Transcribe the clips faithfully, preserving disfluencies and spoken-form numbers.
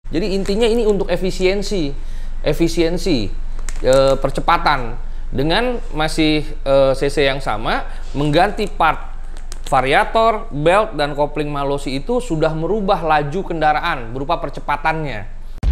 Jadi intinya ini untuk efisiensi, efisiensi e, percepatan dengan masih e, cc yang sama, mengganti part variator, belt, dan kopling Malossi itu sudah merubah laju kendaraan berupa percepatannya.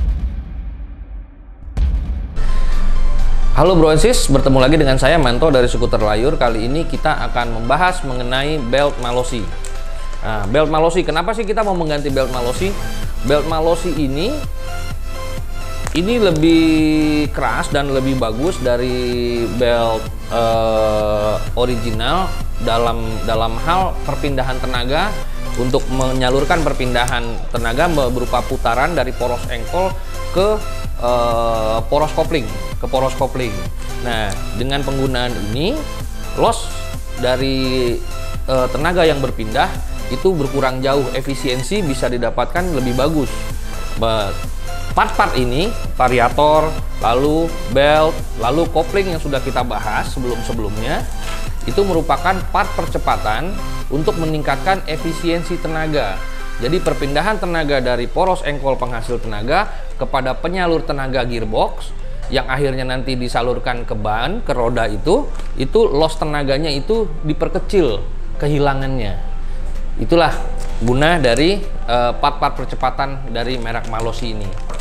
Halo Bro and Sis, bertemu lagi dengan saya Manto dari Skuter Layur. Kali ini kita akan membahas mengenai belt Malossi. Nah, belt Malossi, kenapa sih kita mau mengganti belt Malossi? Belt Malossi ini ini lebih keras dan lebih bagus dari belt uh, original dalam dalam hal perpindahan tenaga, untuk menyalurkan perpindahan tenaga berupa putaran dari poros engkol ke uh, poros kopling, ke poros kopling. Nah, dengan penggunaan ini, loss dari uh, tenaga yang berpindah itu berkurang jauh, efisiensi bisa didapatkan lebih bagus. Part-part ini, variator, lalu belt, lalu kopling yang sudah kita bahas sebelum-sebelumnya, itu merupakan part percepatan untuk meningkatkan efisiensi tenaga. Jadi perpindahan tenaga dari poros engkol penghasil tenaga kepada penyalur tenaga gearbox yang akhirnya nanti disalurkan ke ban, ke roda itu, itu loss tenaganya itu diperkecil kehilangannya. Itulah guna dari part-part uh, percepatan dari merek Malossi ini.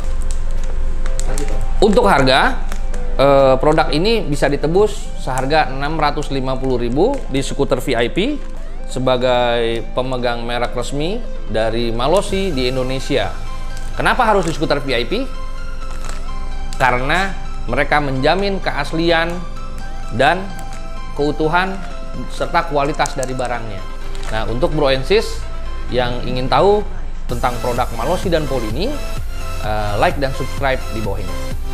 Untuk harga, uh, produk ini bisa ditebus seharga enam ratus lima puluh ribu di Skuter V I P sebagai pemegang merek resmi dari Malossi di Indonesia. Kenapa harus di Skuter V I P? Karena mereka menjamin keaslian dan keutuhan serta kualitas dari barangnya. Nah, untuk Bro and Sis yang ingin tahu tentang produk Malossi dan Polini, uh, like dan subscribe di bawah ini.